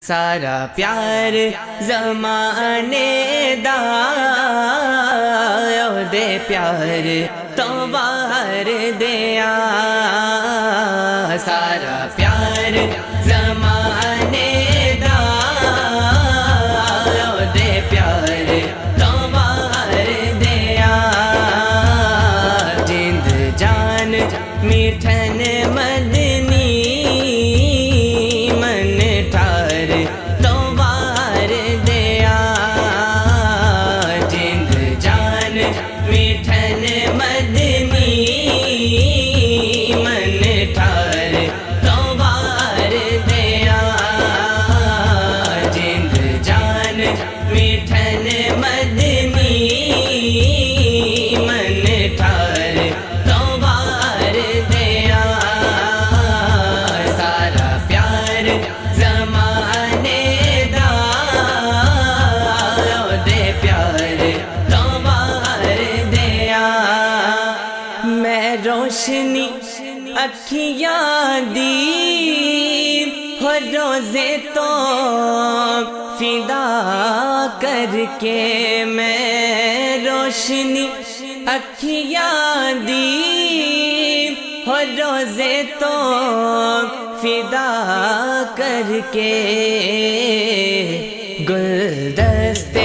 سارا پیار زمانے دا دے پیار تو باہر دیا سارا پیار زمانے دا دے پیار تو باہر دیا جند جان میٹھن مدنی میٹھن مدنی من ٹھار تو بار دیا جند جان میٹھن مدنی من ٹھار تو بار دیا سارا پیار زمانے دا دے پیار روشنی اکھیاں دی ہو روزے تو فدا کر کے میں روشنی اکھیاں دی ہو روزے تو فدا کر کے گلدستے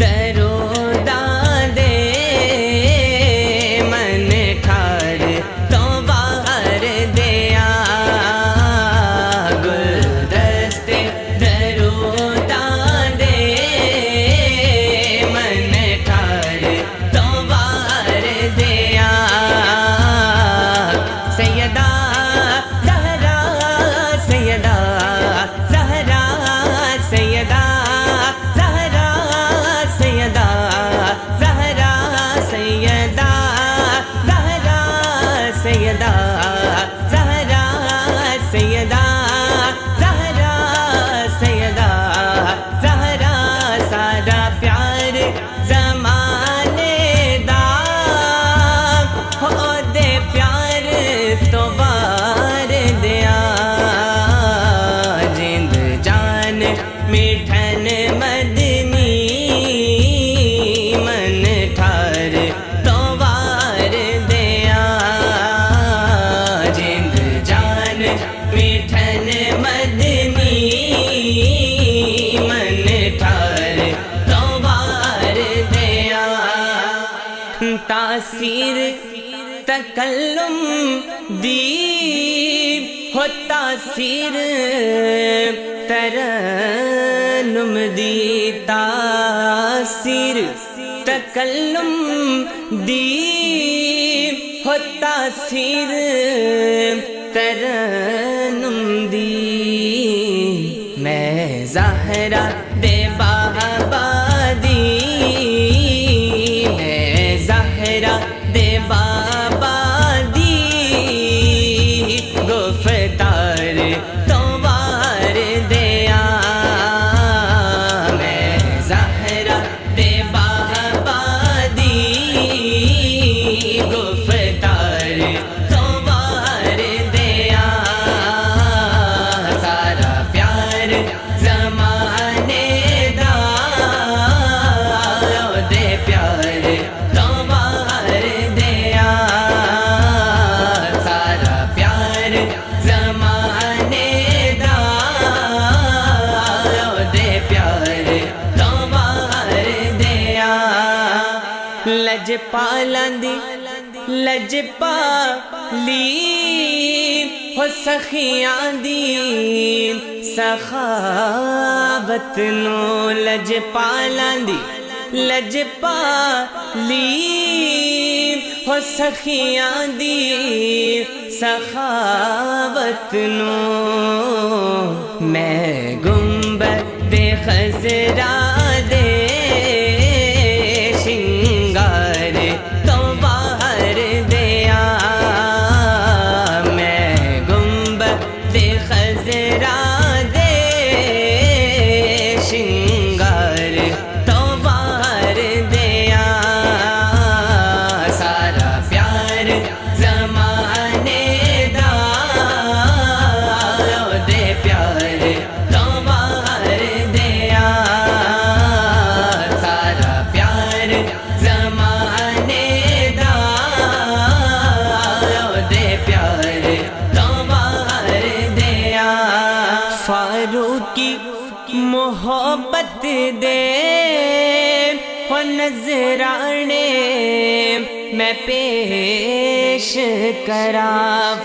میٹھن مدنی من ٹھار تو وار دیا جند جان میٹھن مدنی من ٹھار تو وار دیا تاثیر تکلم دی ہو تاثیر ترنم دی تاثیر تکلم دی ہو تاثیر ترنم دی میں زہرا دے بابا دی میں زہرا دے بابا دی گفتار تو وار دیا میں زہرا دے بابا دی گفتار تو وار دیا سارا پیار زمانے دا دے پیار تو وار دیا سارا پیار زمانے دا دے پیار تو وار دیا لج پالاں دی لج پالی ہو سخیاں دی سخاوت نو لج پالاں دی لج پالی ہو سخیاں دی سخاوت نو میں گنبد خضرا دے شنگار تو باہر دیا میں گنبد خضرا دے شنگار تو باہر دیا سارا پیار زمانے دا دے پیار تو باہر کی محبت دے ہو نذرانے میں پیش کرا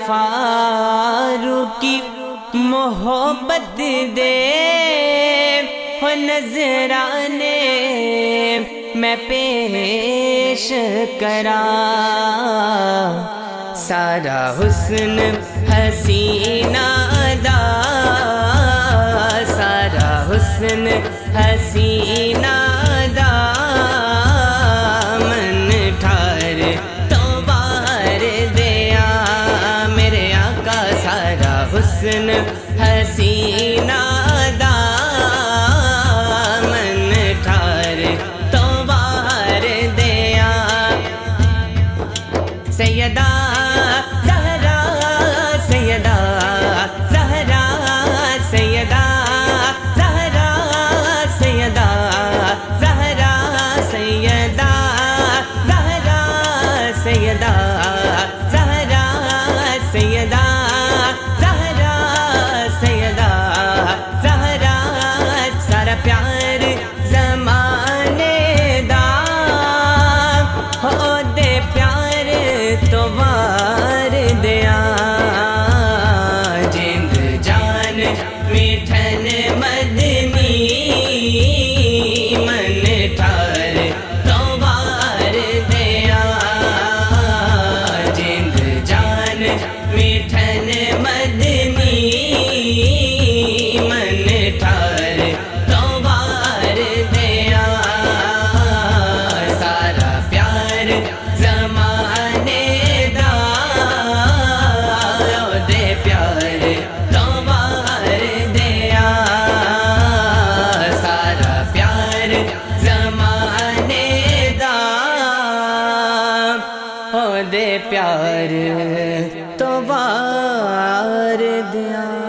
فاروقی محبت دے ہو نذرانے میں پیش کرا سارا حسن حسینہ دا سارا حسن حسینہ دا من ٹھار تو بار دیا میرے آقا سارا حسن حسینہ دا من ٹھار تو بار دیا سیدہ زہرا سیدہ زہرا سیدہ زہرا سیدہ زہرا سیدہ زہرا سیدہ زہرا سیدہ زہرا سیدہ زہرا سارا پیار زمانے دا ہو دے پیار تو وار دیا جند جان میٹھن مدنی من ٹھار تو وار دیا جند جان میٹھن مدنی من ٹھار تو وار دیا سارا پیار زمانے دا دے پیار تو وار دیا سارا پیار زمانے دا دے پیار تو وار دیا